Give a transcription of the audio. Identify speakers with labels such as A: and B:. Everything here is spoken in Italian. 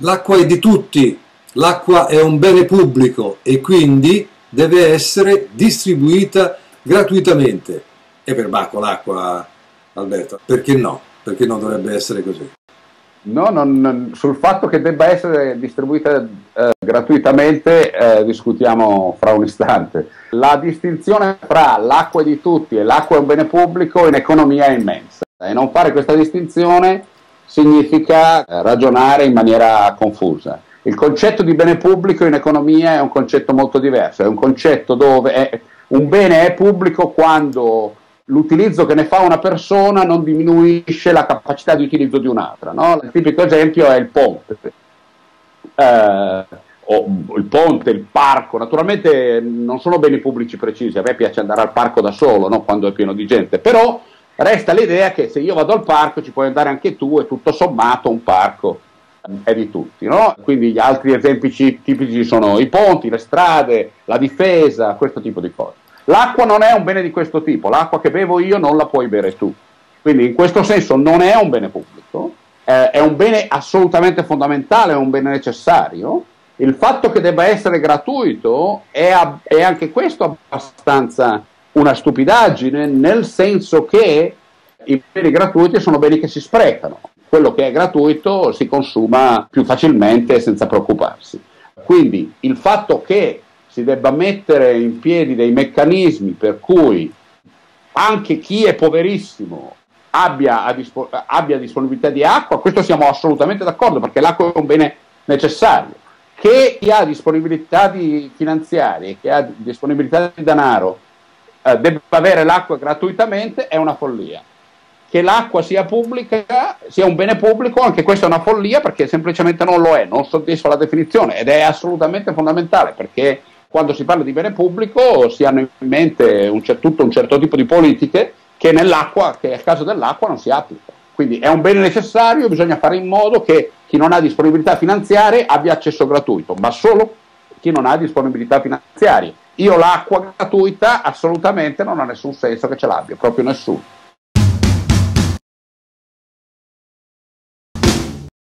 A: L'acqua è di tutti, l'acqua è un bene pubblico e quindi deve essere distribuita gratuitamente. E per bacco l'acqua, Alberto, perché no? Perché non dovrebbe essere così?
B: No, sul fatto che debba essere distribuita gratuitamente discutiamo fra un istante. La distinzione fra l'acqua è di tutti e l'acqua è un bene pubblico in economia è immensa e non fare questa distinzione significa ragionare in maniera confusa. Il concetto di bene pubblico in economia è un concetto molto diverso, è un concetto dove un bene è pubblico quando l'utilizzo che ne fa una persona non diminuisce la capacità di utilizzo di un'altra, no? Il tipico esempio è il ponte, o il ponte, il parco. Naturalmente non sono beni pubblici precisi, a me piace andare al parco da solo, no? Quando è pieno di gente, però resta l'idea che se io vado al parco ci puoi andare anche tu e tutto sommato un parco è di tutti, no? Quindi gli altri esempi tipici sono i ponti, le strade, la difesa, questo tipo di cose. L'acqua non è un bene di questo tipo, l'acqua che bevo io non la puoi bere tu, quindi in questo senso non è un bene pubblico, è un bene assolutamente fondamentale, è un bene necessario. Il fatto che debba essere gratuito è anche questo abbastanza una stupidaggine, nel senso che i beni gratuiti sono beni che si sprecano, quello che è gratuito si consuma più facilmente senza preoccuparsi. Quindi il fatto che si debba mettere in piedi dei meccanismi per cui anche chi è poverissimo abbia disponibilità di acqua, questo siamo assolutamente d'accordo, perché l'acqua è un bene necessario. Che chi ha disponibilità finanziarie, che ha disponibilità di denaro, debba avere l'acqua gratuitamente è una follia. Che l'acqua sia pubblica, sia un bene pubblico, anche questa è una follia, perché semplicemente non lo è, non soddisfa la definizione, ed è assolutamente fondamentale, perché quando si parla di bene pubblico si hanno in mente tutto un certo tipo di politiche che nell'acqua, che nel caso dell'acqua non si applica. Quindi è un bene necessario, bisogna fare in modo che chi non ha disponibilità finanziarie abbia accesso gratuito, ma solo chi non ha disponibilità finanziarie. Io l'acqua gratuita assolutamente non ha nessun senso che ce l'abbia, proprio nessuno.